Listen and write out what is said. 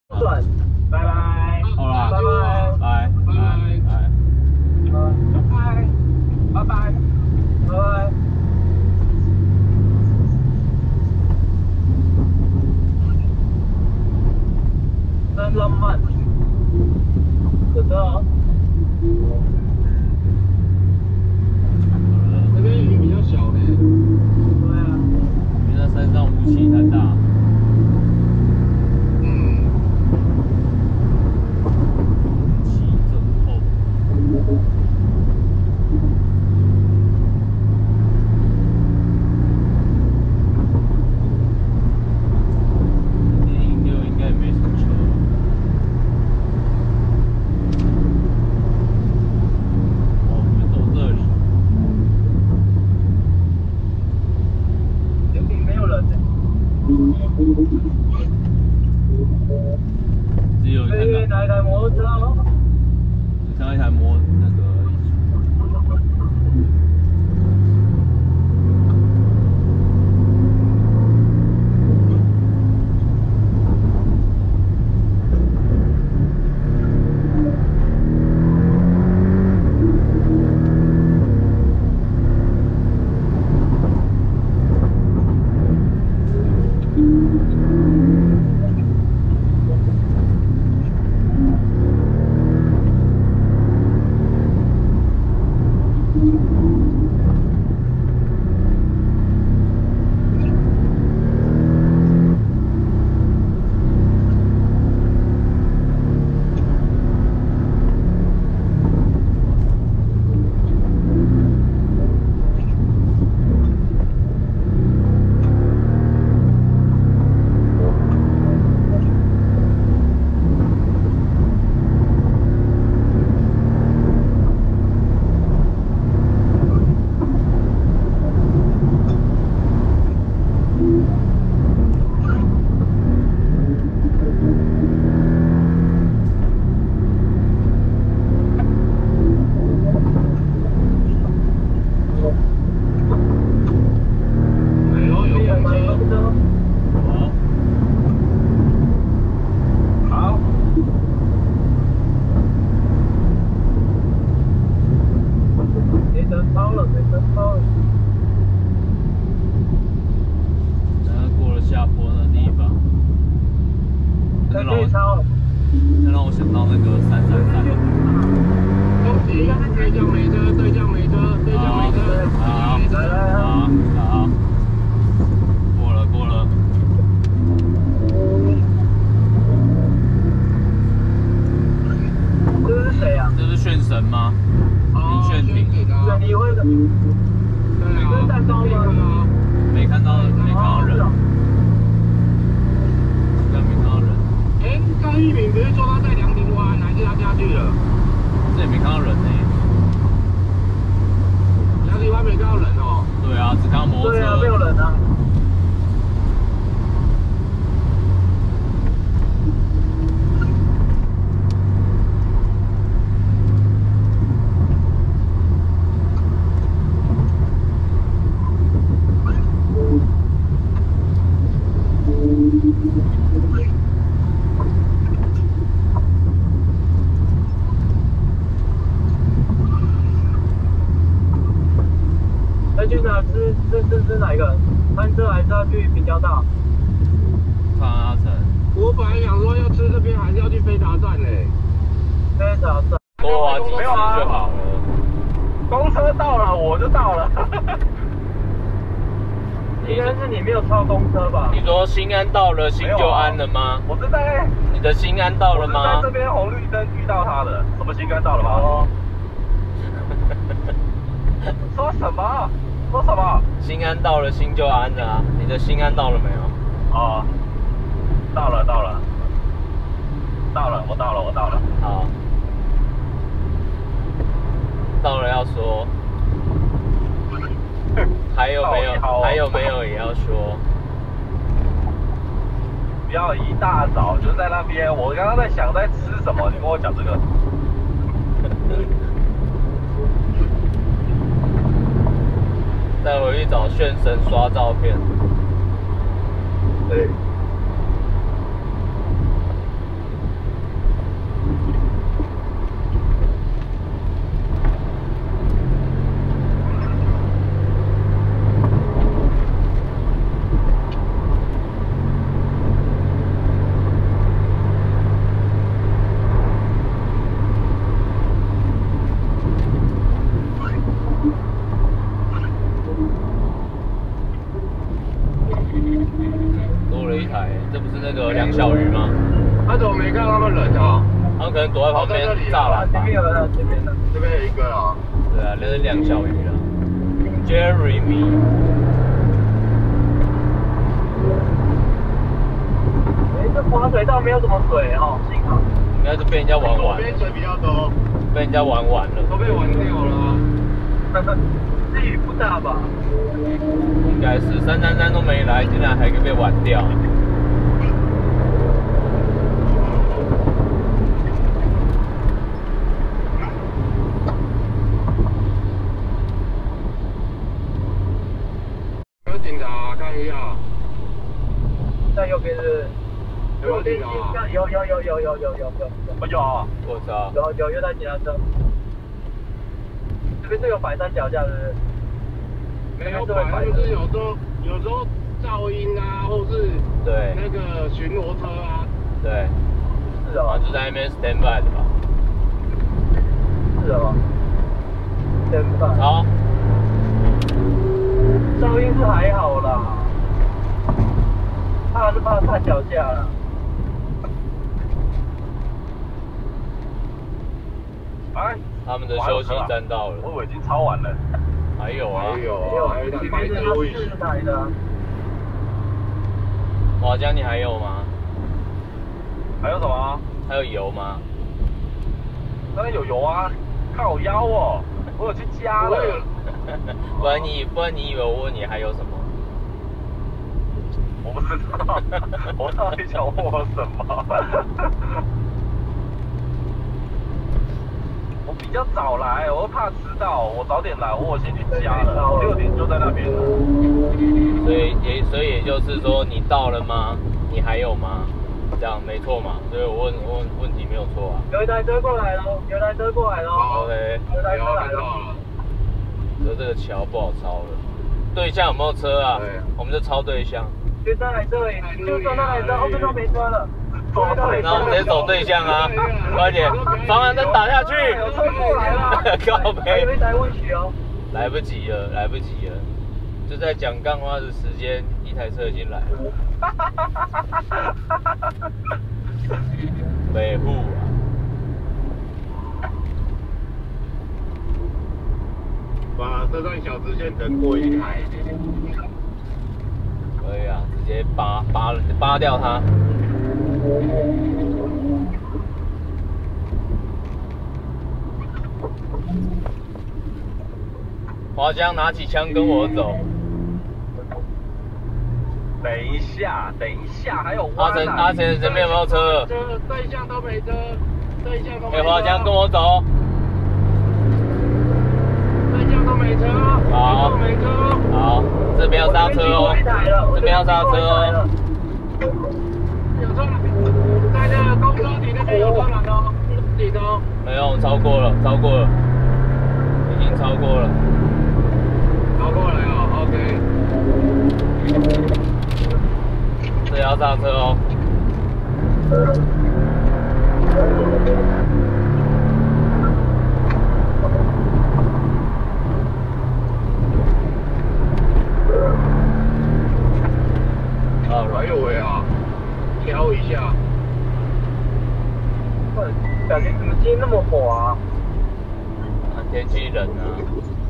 转，拜拜。 好啦， 拜拜。 拜拜拜拜。拜拜。真浪漫，真的哦。 那边雨比较小呢。 对啊。 因为在山上雾气太大。气真厚。106应该也没什么车。哦，我们走这里。 明明没有人呢。 只有对面来台摩托车哦。 只看到一台那个而已。这让我想到那个333。 恭喜对向没车，对向没车，对向没车， 好，过了。 这是谁啊？ 这是炫神吗？林炫廷。 水泥会的。 对啊。 站高吗？ 没看到人。 刚一鸣不是说他在凉亭湾，还是他下去了？ 这也没看到人呢。 凉亭湾没看到人哦。 对啊，只看到摩托车。 对啊，没有人啊。去哪吃？是哪一个？餐车还是要去平交道？ 看阿成。 我本来想说要吃这边，还是要去飞达站嘞。 飞达站。 多花几次就好了。 公车到了，我就到了。应该是你没有超公车吧？ 你说新安到了，新就安了吗？ 我是在。 你的新安到了吗？ 我是在这边红绿灯遇到他的。什么新安到了吗？哦。说什么？说什么？ 新安到了，新就安了啊！你的新安到了没有？ 哦，到了，我到了。 好，到了要说。还有没有也要说。 不要一大早就在那边，我刚刚在想在吃什么，你跟我讲这个。 再回去找炫神刷照片。 对。 他怎么没看到他们人啊？ 他们可能躲在旁边栅栏吧。 这边有人，这边的。 这边有一个啊。 对啊，那是梁小鱼了。Jeremy。 这滑水道没有什么水哦，幸好。 应该是被人家玩完。 左边水比较多。 被人家玩完了。 都被玩掉了啊。 这雨不大吧？ 应该是333都没来，竟然还可以被玩掉。 有警察，看一下。 在右边是。 有警察。 有。有。 我操。 有台警察车。这边是有摆山脚架，是不是？ 没有摆，他们是有时候噪音啊，或是对那个巡逻车啊。 对。 是哦。 就在那边 stand by 的吧。 是哦。stand by。 好。 噪音是还好啦，怕是怕山脚架啦。哎。 他们的休息站到了。 我已经超完了。 还有啊。 还有一台白色卫士。 台的。 华江，你还有吗？ 还有什么？ 还有油吗？ 当然有油啊，靠腰哦，我有去加了。 不然你以为我问你还有什么？ 我不知道，我到底想问我什么？我比较早来，我怕迟到，我早点来，我先去加了，6点就在那边了。 所以也就是说，你到了吗？你还有吗？这样没错嘛？所以我问题没有错啊。 有一台车过来了， OK。 有台车来了。 可是这个桥不好抄了。对象有没有车啊？我们就抄对象。 就那台车而已，就那台车，后面都没车了。 那我们直接走对象啊！快点，防寒灯打下去！ 有车过来了， 靠北。 还有一台问题哦。 来不及了。就在讲干话的时间，一台车已经来了。北户啊！ 把这段小直线等过一台。 可以啊，直接扒掉它。华江拿起枪跟我走。 等一下，还有阿成这边有没有车？ 对象都没车，对象都没车。 华江跟我走。 对象都没车。 好。 没车。 好，这边要刹车哦。这边要刹车哦。 有车，在那个公车底那边有车拦哦，顶哦。 没有，超过了，已经超过了。 超过了哦 ，OK。 这要刹车哦。 还有喂啊，挑一下。 感觉怎么今天那么滑？ 天气冷啊。